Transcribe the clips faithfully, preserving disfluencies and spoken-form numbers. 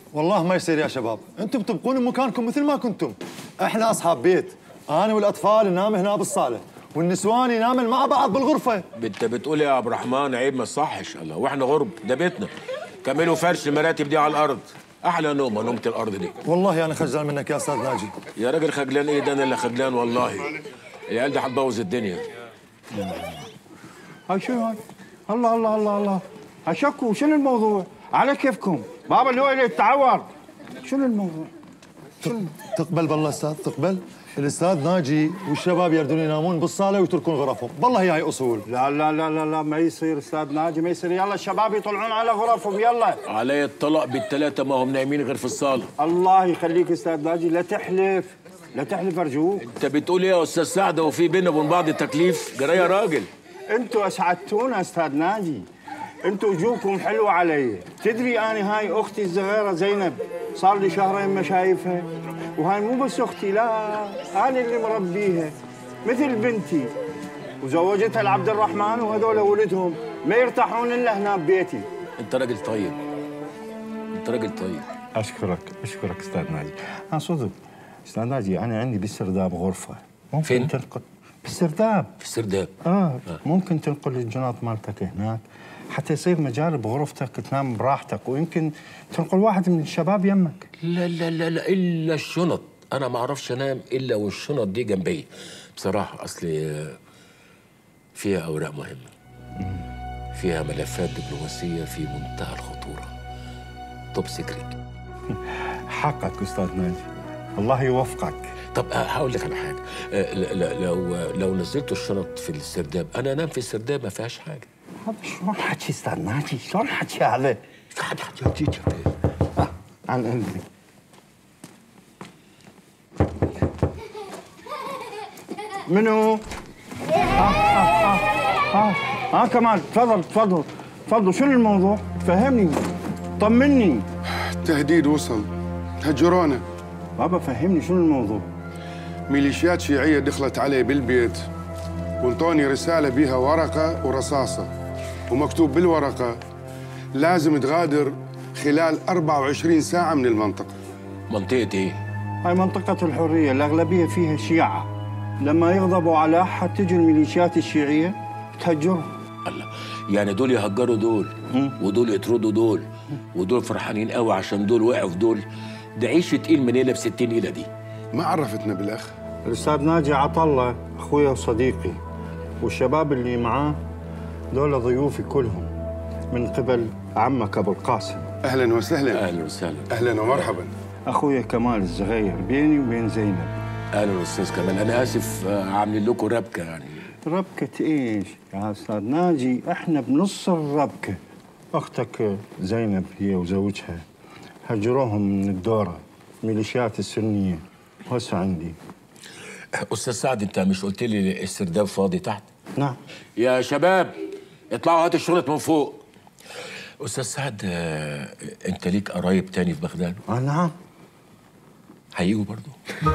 والله ما يصير يا شباب، انتم تبقون مكانكم مثل ما كنتم. احنا اصحاب بيت، انا والاطفال ننام هنا بالصاله، والنسوان ينامن مع بعض بالغرفه. انت بتقول يا عبد الرحمن عيب ما صحش. الله، واحنا غرب؟ ده بيتنا. كملوا فرش المراتب دي على الارض. احلى نومه نومه الارض دي. والله انا خجلان منك يا استاذ ناجي. يا راجل خجلان ايه؟ ده انا اللي خجلان والله. العيال دي هتبوظ الدنيا. هاي شو هاي؟ الله الله الله الله، هشكوا شنو الموضوع؟ على كيفكم، بابا اللي هو اللي يتعور. شنو الموضوع؟ شنو؟ تقبل بالله استاذ، تقبل. الاستاذ ناجي والشباب يردون ينامون بالصاله ويتركون غرفهم، بالله هي هاي اصول. لا لا لا لا لا، ما يصير استاذ ناجي، ما يصير. يلا الشباب يطلعون على غرفهم، يلا. علي الطلاق بالثلاثه، ما هم نايمين غير في الصاله. الله يخليك استاذ ناجي، لا تحلف، لا تحلف ارجوك. انت بتقول ايه يا استاذ سعد؟ وفي بيننا وبين بعض تكليف؟ جرى يا راجل. انتوا اسعدتونا استاذ ناجي، انتوا وجوهكم حلوه علي. تدري انا هاي اختي الصغيره زينب صار لي شهرين ما شايفها، وهاي مو بس اختي، لا انا اللي مربيها مثل بنتي، وزوجتها لعبد الرحمن، وهذول ولدهم ما يرتاحون الا هنا ببيتي. انت راجل طيب، انت راجل طيب. اشكرك اشكرك استاذ ناجي. ها صدق استاذ ناجي، انا عندي بالسرداب غرفه، ممكن فين؟ تنقل بالسرداب. في السرداب؟ آه. اه ممكن تنقل الجناط مالتك هناك حتى يصير مجال بغرفتك تنام براحتك، ويمكن تنقل واحد من الشباب يمك. لا لا لا لا، الا الشنط. انا ما اعرفش انام الا والشنط دي جنبي بصراحه. اصلي فيها اوراق مهمه، فيها ملفات دبلوماسيه في منتهى الخطوره، توب سيكريت. حقك استاذ ناجي، الله يوفقك. طب هقول لك على حاجه، لو لو نزلتوا الشنط في السرداب انا انام في السرداب، ما فيهاش حاجه. هذا شلون حكي استاذ ناجي؟ شلون حكي هذا؟ حد حد يجيك. آه. عن قلبي. منو؟ ها ها ها ها كمال، تفضل تفضل تفضل. شنو الموضوع؟ فهمني، طمني. التهديد وصل، هجرونا. بابا فهمني شنو الموضوع؟ ميليشيات شيعية دخلت علي بالبيت وانطوني رسالة بيها ورقة ورصاصة، ومكتوب بالورقة لازم تغادر خلال أربعة وعشرين ساعة من المنطقة. منطقة ايه؟ هاي منطقة الحرية، الأغلبية فيها شيعة. لما يغضبوا على أحد تجي الميليشيات الشيعية تهجرهم. الله، يعني دول يهجروا دول ودول يطردوا دول ودول فرحانين قوي عشان دول وقعوا في دول؟ ده عيش تقيل منيلة بستين نيلة دي. ما عرفتنا بالأخ. الأستاذ ناجي عطلة أخويا وصديقي، والشباب اللي معاه دول ضيوفي كلهم من قبل عمك أبو القاسم. أهلاً وسهلاً. أهلاً وسهلاً. أهلاً ومرحباً. أخويا كمال الصغير بيني وبين زينب. أهلاً أستاذ كمال، أنا آسف عاملين لكم ربكة يعني. ربكة إيش يا أستاذ ناجي؟ إحنا بنص الربكة. أختك زينب هي وزوجها هجروهم من الدورة، ميليشيات السنية، وهسه عندي. أستاذ سعد، أنت مش قلت لي السرداب فاضي تحت؟ نعم. يا شباب اطلعوا هاتوا الشنط من فوق. أستاذ سعد، أنت ليك قرايب تاني في بغداد؟ آه نعم. هيجوا برضو؟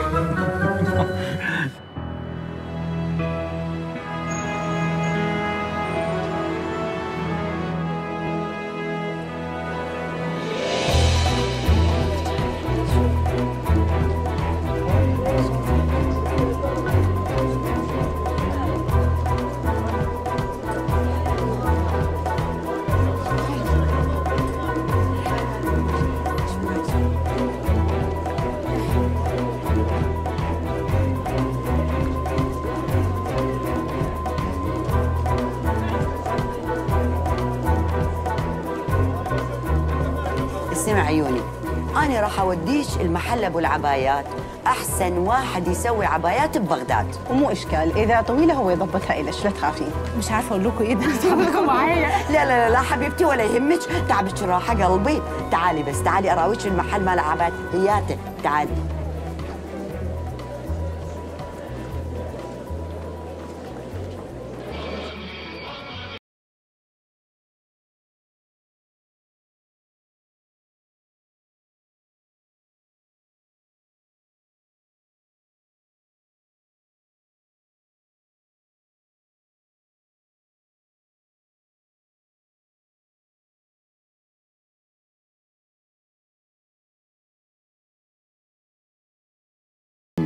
اسمع عيوني، أنا راح أوديش المحل أبو العبايات، أحسن واحد يسوي عبايات ببغداد. ومو إشكال، إذا طويلة هو يضبطها إلك، لا تخافين. مش عارفة أقول لكم إيه، ده أصحابكم معايا. لا لا لا حبيبتي، ولا يهمك، تعبك راحة قلبي. تعالي بس، تعالي أراويش المحل مال عبايات، هياتي تعالي.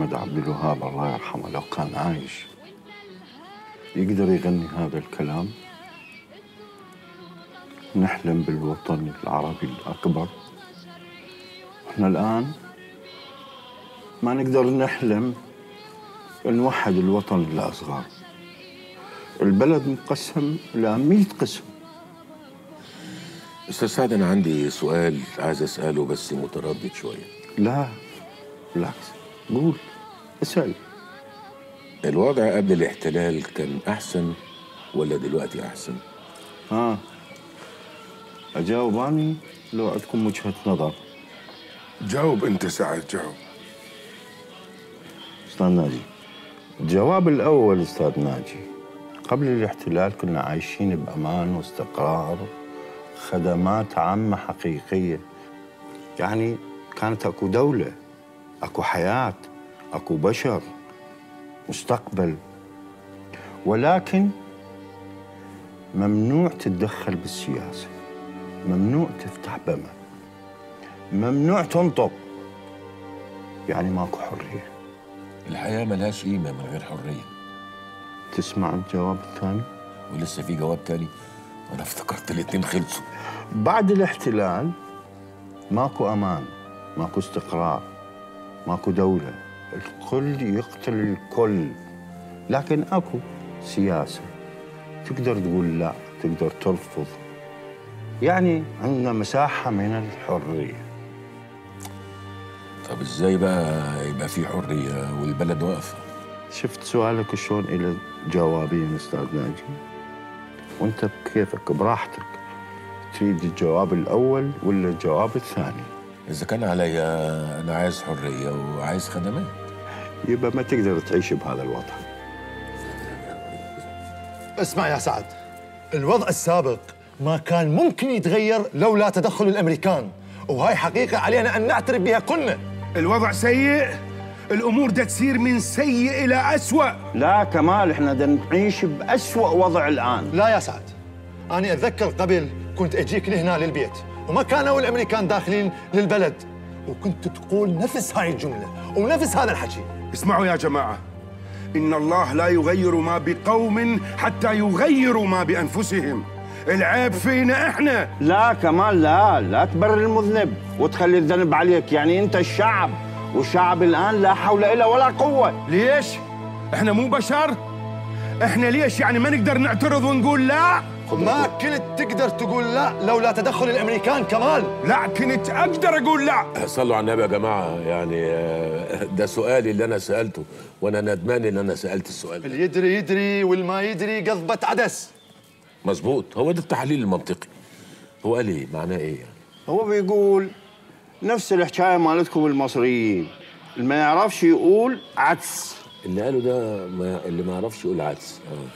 محمد عبد الوهاب الله يرحمه لو كان عايش يقدر يغني هذا الكلام؟ نحلم بالوطن العربي الأكبر. احنا الآن ما نقدر نحلم نوحد الوطن الأصغر. البلد مقسم إلى مئة قسم. استاذ سعد، انا عندي سؤال عايز اساله بس متردد شويه. لا بالعكس، قول اسأل. الوضع قبل الاحتلال كان احسن ولا دلوقتي احسن؟ ها أجاوب أني لو عندكم وجهة نظر؟ جاوب أنت سعد، جاوب. أستاذ ناجي، الجواب الأول أستاذ ناجي، قبل الاحتلال كنا عايشين بأمان واستقرار، خدمات عامة حقيقية، يعني كانت أكو دولة، أكو حياة، أكو بشر، مستقبل. ولكن ممنوع تتدخل بالسياسة، ممنوع تفتح بمة، ممنوع تنطق، يعني ماكو حرية. الحياه ملهاش قيمه من غير حريه. تسمع الجواب الثاني؟ ولسه في جواب تاني؟ وانا افتكرت الاتنين خلصوا. بعد الاحتلال ماكو امان، ماكو استقرار، ماكو دولة، الكل يقتل الكل، لكن اكو سياسة، تقدر تقول لا، تقدر ترفض، يعني عندنا مساحة من الحرية. طب ازاي بقى يبقى في حريه والبلد واقفه؟ شفت سؤالك شلون إلى جوابين أستاذ ناجي؟ وأنت بكيفك براحتك، تريد الجواب الأول ولا الجواب الثاني؟ اذا كان عليا انا عايز حريه وعايز خدمات. يبقى ما تقدر تعيش بهذا الوضع. اسمع يا سعد، الوضع السابق ما كان ممكن يتغير لولا تدخل الأمريكان، وهاي حقيقة علينا أن نعترف بها كلنا. الوضع سيء، الأمور دا تصير من سيء إلى أسوأ. لا كمال، احنا دا نعيش بأسوأ وضع الآن. لا يا سعد، أنا أتذكر قبل كنت أجيك لهنا للبيت وما كانوا الأمريكان داخلين للبلد، وكنت تقول نفس هاي الجملة ونفس هذا الحكي. اسمعوا يا جماعة، إن الله لا يغير ما بقوم حتى يغيروا ما بأنفسهم. العيب فينا إحنا. لا كمال، لا لا تبرر المذنب وتخلي الذنب عليك، يعني أنت الشعب، والشعب الآن لا حول إلا ولا قوة. ليش؟ إحنا مو بشر؟ إحنا ليش يعني ما نقدر نعترض ونقول لا؟ ما كنت تقدر تقول لا لولا تدخل الأمريكان كمال. لا كنت أقدر أقول لا. صلوا على النبي يا جماعه، يعني ده سؤالي اللي انا سالته وانا ندمان ان انا سالت السؤال ده. اللي يدري يدري والما يدري قضبة عدس. مظبوط، هو ده التحليل المنطقي. هو قال ايه؟ معناه ايه يعني؟ هو بيقول نفس الحكاية مالتكم المصريين، اللي ما يعرفش يقول عدس. اللي قاله ده ما اللي ما يعرفش يقول عدس. اه